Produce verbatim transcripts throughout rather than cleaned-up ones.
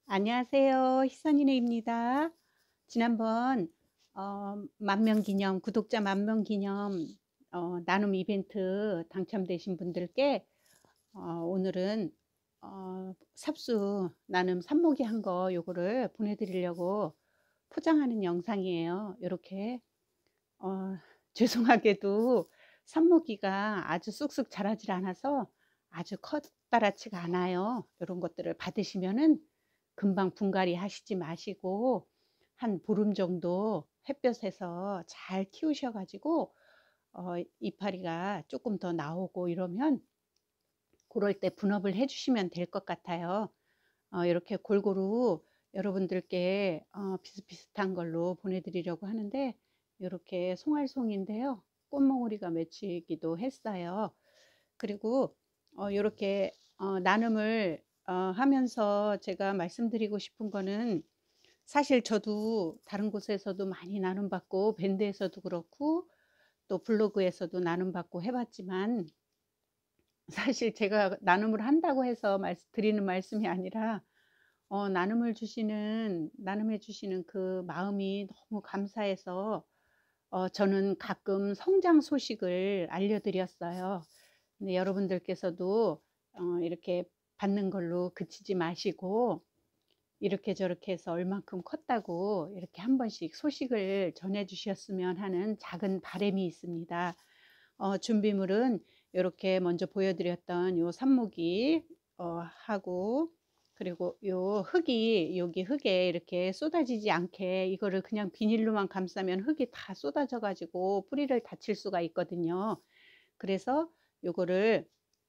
안녕하세요. 희선이네입니다. 지난번 어, 만명 기념, 구독자 만명 기념 어, 나눔 이벤트 당첨되신 분들께 어, 오늘은 어, 삽수 나눔 산모기 한 거 요거를 보내드리려고 포장하는 영상이에요. 이렇게 어, 죄송하게도 산모기가 아주 쑥쑥 자라질 않아서 아주 커다랗지가 않아요. 이런 것들을 받으시면은 금방 분갈이 하시지 마시고 한 보름 정도 햇볕에서 잘 키우셔 가지고 어, 이파리가 조금 더 나오고 이러면 그럴 때 분업을 해 주시면 될 것 같아요. 어, 이렇게 골고루 여러분들께 어, 비슷비슷한 걸로 보내드리려고 하는데 이렇게 송알송인데요. 꽃몽우리가 맺히기도 했어요. 그리고 어, 이렇게 어, 나눔을 어, 하면서 제가 말씀드리고 싶은 거는 사실 저도 다른 곳에서도 많이 나눔받고 밴드에서도 그렇고 또 블로그에서도 나눔받고 해봤지만 사실 제가 나눔을 한다고 해서 말씀, 드리는 말씀이 아니라 어, 나눔을 주시는, 나눔해 주시는 그 마음이 너무 감사해서 어, 저는 가끔 성장 소식을 알려드렸어요. 근데 여러분들께서도 어, 이렇게 받는 걸로 그치지 마시고 이렇게 저렇게 해서 얼만큼 컸다고 이렇게 한 번씩 소식을 전해 주셨으면 하는 작은 바람이 있습니다. 어, 준비물은 이렇게 먼저 보여드렸던 요 삽목이 어, 하고 그리고 요 흙이 여기 흙에 이렇게 쏟아지지 않게 이거를 그냥 비닐로만 감싸면 흙이 다 쏟아져 가지고 뿌리를 다칠 수가 있거든요. 그래서 요거를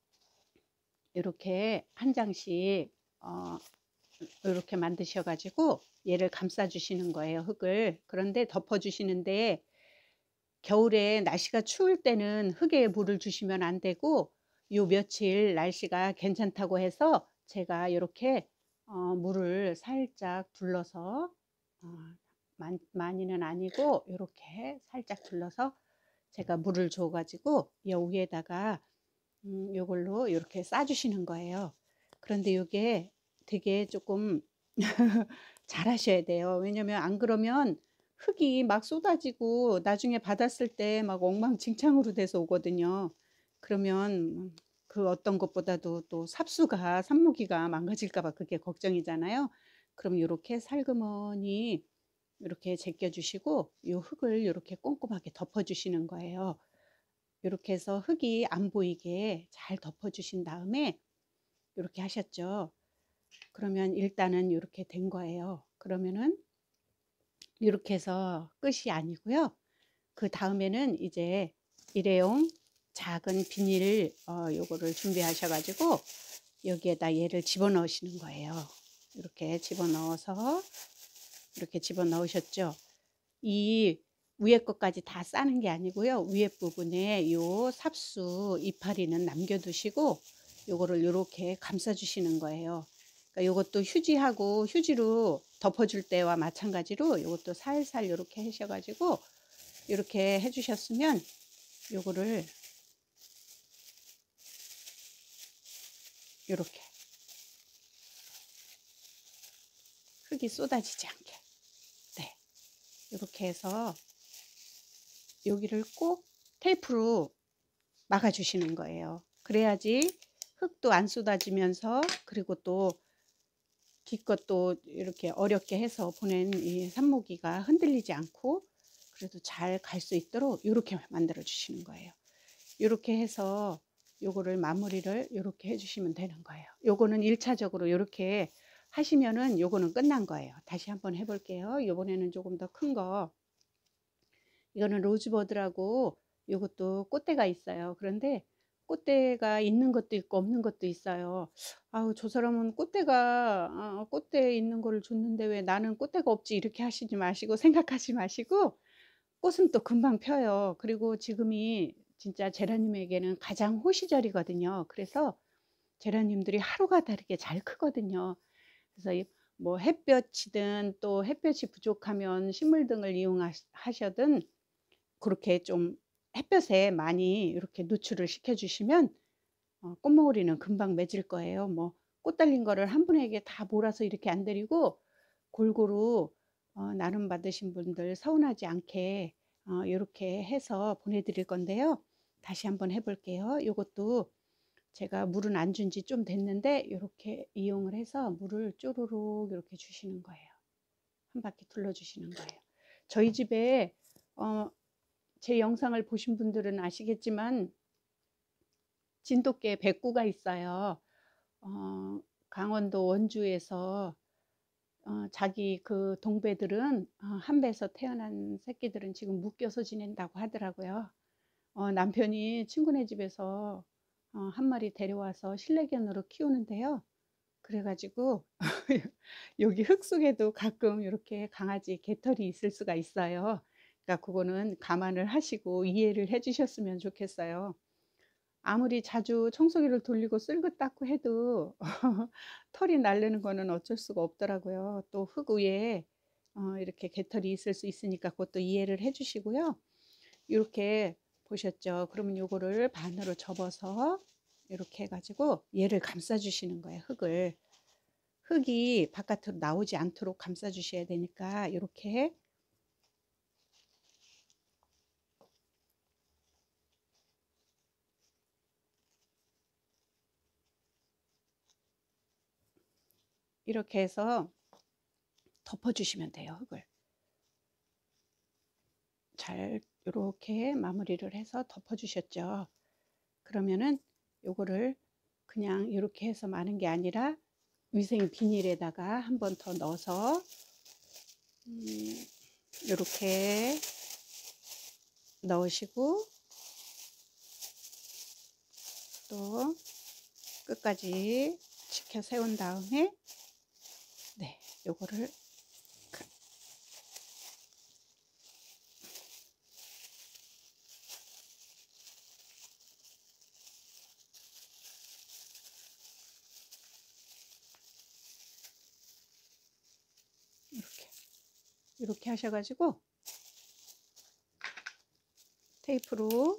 이렇게 한 장씩 어, 이렇게 만드셔 가지고 얘를 감싸 주시는 거예요, 흙을. 그런데 덮어 주시는데 겨울에 날씨가 추울 때는 흙에 물을 주시면 안 되고 요 며칠 날씨가 괜찮다고 해서 제가 이렇게 어, 물을 살짝 둘러서 어, 많, 많이는 아니고 이렇게 살짝 둘러서 제가 물을 줘 가지고 이 위에다가 음, 요걸로 이렇게 싸 주시는 거예요. 그런데 이게 되게 조금 잘 하셔야 돼요. 왜냐면 안 그러면 흙이 막 쏟아지고 나중에 받았을 때 막 엉망진창으로 돼서 오거든요. 그러면 그 어떤 것보다도 또 삽수가 삽목이가 망가질까 봐 그게 걱정이잖아요. 그럼 이렇게 살그머니 이렇게 제껴 주시고 이 흙을 이렇게 꼼꼼하게 덮어 주시는 거예요. 이렇게 해서 흙이 안 보이게 잘 덮어 주신 다음에 이렇게 하셨죠. 그러면 일단은 이렇게 된 거예요. 그러면은 이렇게 해서 끝이 아니고요. 그 다음에는 이제 일회용 작은 비닐 어, 요거를 준비하셔 가지고 여기에다 얘를 집어넣으시는 거예요. 이렇게 집어넣어서 이렇게 집어넣으셨죠. 이 위에 것까지 다 싸는 게 아니고요. 위에 부분에 요 삽수 이파리는 남겨두시고 요거를 이렇게 감싸 주시는 거예요. 그러니까 요것도 휴지하고 휴지로 덮어줄 때와 마찬가지로 요것도 살살 이렇게 하셔가지고 이렇게 해주셨으면 요거를 이렇게 흙이 쏟아지지 않게 네 이렇게 해서 여기를 꼭 테이프로 막아 주시는 거예요. 그래야지 흙도 안 쏟아지면서 그리고 또 기껏 또 이렇게 어렵게 해서 보낸 이 삽목이가 흔들리지 않고 그래도 잘 갈 수 있도록 이렇게 만들어 주시는 거예요. 이렇게 해서 요거를 마무리를 이렇게 해주시면 되는 거예요. 요거는 일 차적으로 이렇게 하시면은 요거는 끝난 거예요. 다시 한번 해볼게요. 요번에는 조금 더 큰 거. 이거는 로즈버드라고 요것도 꽃대가 있어요. 그런데 꽃대가 있는 것도 있고 없는 것도 있어요. 아우 저 사람은 꽃대가 어, 꽃대 있는 거를 줬는데 왜 나는 꽃대가 없지 이렇게 하시지 마시고 생각하지 마시고 꽃은 또 금방 펴요. 그리고 지금이 진짜 제라늄에게는 가장 호시절이거든요. 그래서 제라늄들이 하루가 다르게 잘 크거든요. 그래서 이 뭐 햇볕이든 또 햇볕이 부족하면 식물 등을 이용하셔든 그렇게 좀 햇볕에 많이 이렇게 노출을 시켜 주시면 어 꽃봉오리는 금방 맺을 거예요. 뭐 꽃 달린 거를 한 분에게 다 몰아서 이렇게 안 드리고 골고루 어, 나눔 받으신 분들 서운하지 않게 어, 이렇게 해서 보내드릴 건데요. 다시 한번 해볼게요. 이것도 제가 물은 안 준 지 좀 됐는데 이렇게 이용을 해서 물을 쪼르륵 이렇게 주시는 거예요. 한 바퀴 둘러주시는 거예요. 저희 집에 어, 제 영상을 보신 분들은 아시겠지만 진돗개 백구가 있어요. 어, 강원도 원주에서 어, 자기 그 동배들은 어, 한 배에서 태어난 새끼들은 지금 묶여서 지낸다고 하더라고요. 어, 남편이 친구네 집에서 어, 한 마리 데려와서 실내견으로 키우는데요. 그래가지고 여기 흙 속에도 가끔 이렇게 강아지 개털이 있을 수가 있어요. 그러니까 그거는 감안을 하시고 이해를 해주셨으면 좋겠어요. 아무리 자주 청소기를 돌리고 쓸고 닦고 해도 털이 날르는 거는 어쩔 수가 없더라고요. 또 흙 위에 어, 이렇게 개털이 있을 수 있으니까 그것도 이해를 해주시고요. 이렇게 보셨죠? 그러면 요거를 반으로 접어서 이렇게 해가지고 얘를 감싸 주시는 거예요. 흙을. 흙이 바깥으로 나오지 않도록 감싸 주셔야 되니까 이렇게 이렇게 해서 덮어 주시면 돼요. 흙을 잘 이렇게 마무리를 해서 덮어 주셨죠. 그러면은 요거를 그냥 이렇게 해서 마는 게 아니라 위생 비닐에다가 한 번 더 넣어서 음, 이렇게 넣으시고 또 끝까지 지켜 세운 다음에 네, 요거를 이렇게 이렇게 하셔가지고 테이프로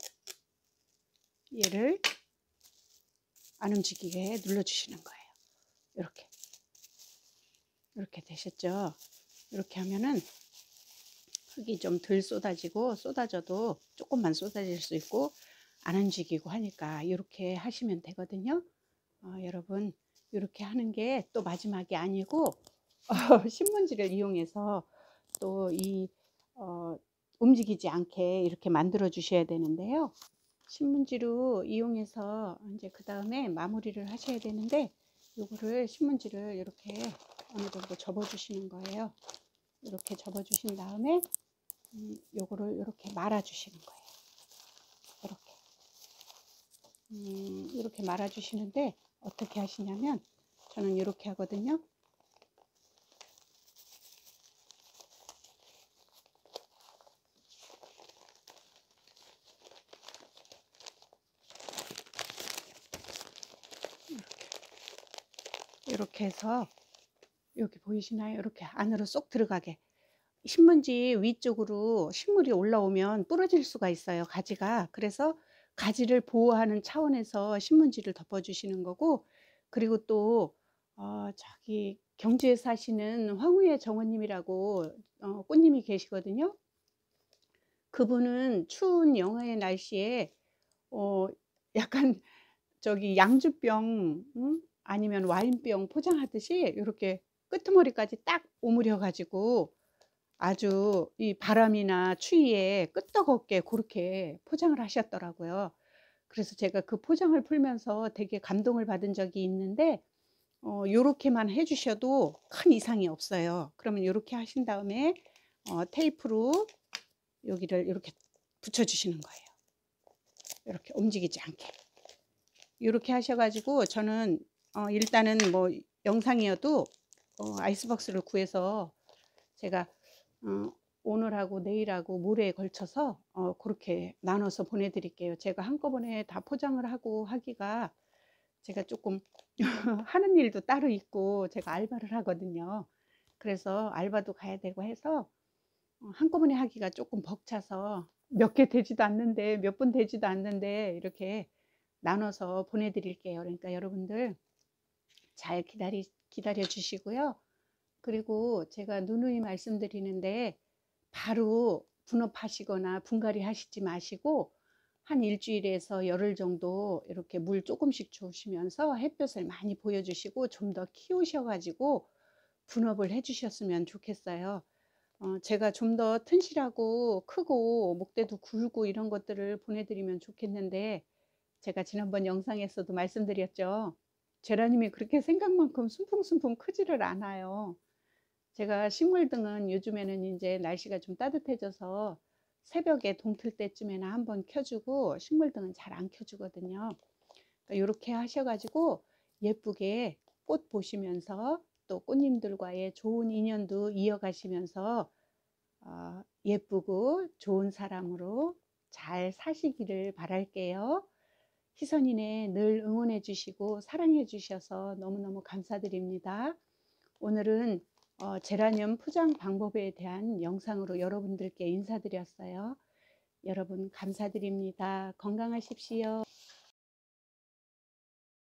얘를 안 움직이게 눌러주시는 거예요. 이렇게 이렇게 되셨죠? 이렇게 하면은 흙이 좀 덜 쏟아지고 쏟아져도 조금만 쏟아질 수 있고 안 움직이고 하니까 이렇게 하시면 되거든요. 어, 여러분 이렇게 하는 게 또 마지막이 아니고 어, 신문지를 이용해서 또 이 어, 움직이지 않게 이렇게 만들어 주셔야 되는데요. 신문지로 이용해서 이제 그 다음에 마무리를 하셔야 되는데 요거를 신문지를 이렇게 어느 정도 접어 주시는 거예요. 이렇게 접어 주신 다음에 음, 요거를 이렇게 말아 주시는 거예요. 이렇게 음, 이렇게 말아 주시는데 어떻게 하시냐면 저는 이렇게 하거든요. 이렇게 해서 여기 보이시나요? 이렇게 안으로 쏙 들어가게 신문지 위쪽으로 식물이 올라오면 부러질 수가 있어요. 가지가. 그래서 가지를 보호하는 차원에서 신문지를 덮어 주시는 거고 그리고 또 어, 저기 경주에 사시는 황후의 정원님이라고 어, 꽃님이 계시거든요. 그분은 추운 영하의 날씨에 어, 약간 저기 양주병 음? 아니면 와인병 포장하듯이 이렇게 끄트머리까지 딱 오므려 가지고 아주 이 바람이나 추위에 끄떡없게 그렇게 포장을 하셨더라고요. 그래서 제가 그 포장을 풀면서 되게 감동을 받은 적이 있는데 어, 요렇게만 해주셔도 큰 이상이 없어요. 그러면 요렇게 하신 다음에 어, 테이프로 여기를 이렇게 붙여주시는 거예요. 이렇게 움직이지 않게. 이렇게 하셔가지고 저는 어, 일단은 뭐 영상이어도 어, 아이스박스를 구해서 제가 어, 오늘하고 내일하고 모레에 걸쳐서 어, 그렇게 나눠서 보내드릴게요. 제가 한꺼번에 다 포장을 하고 하기가 제가 조금 하는 일도 따로 있고 제가 알바를 하거든요. 그래서 알바도 가야 되고 해서 어, 한꺼번에 하기가 조금 벅차서 몇 개 되지도 않는데 몇 분 되지도 않는데 이렇게 나눠서 보내드릴게요. 그러니까 여러분들 잘 기다리, 기다려 주시고요. 그리고 제가 누누이 말씀드리는데 바로 분업하시거나 분갈이 하시지 마시고 한 일주일에서 열흘 정도 이렇게 물 조금씩 주시면서 햇볕을 많이 보여주시고 좀 더 키우셔가지고 분업을 해주셨으면 좋겠어요. 어, 제가 좀 더 튼실하고 크고 목대도 굵고 이런 것들을 보내드리면 좋겠는데 제가 지난번 영상에서도 말씀드렸죠. 제라늄이 그렇게 생각만큼 순풍순풍 크지를 않아요. 제가 식물등은 요즘에는 이제 날씨가 좀 따뜻해져서 새벽에 동틀 때쯤에나 한번 켜주고 식물등은 잘 안 켜주거든요. 그러니까 이렇게 하셔가지고 예쁘게 꽃 보시면서 또 꽃님들과의 좋은 인연도 이어가시면서 어, 예쁘고 좋은 사람으로 잘 사시기를 바랄게요. 희선이네 늘 응원해 주시고 사랑해 주셔서 너무너무 감사드립니다. 오늘은 어, 제라늄 포장 방법에 대한 영상으로 여러분들께 인사드렸어요. 여러분 감사드립니다. 건강하십시오.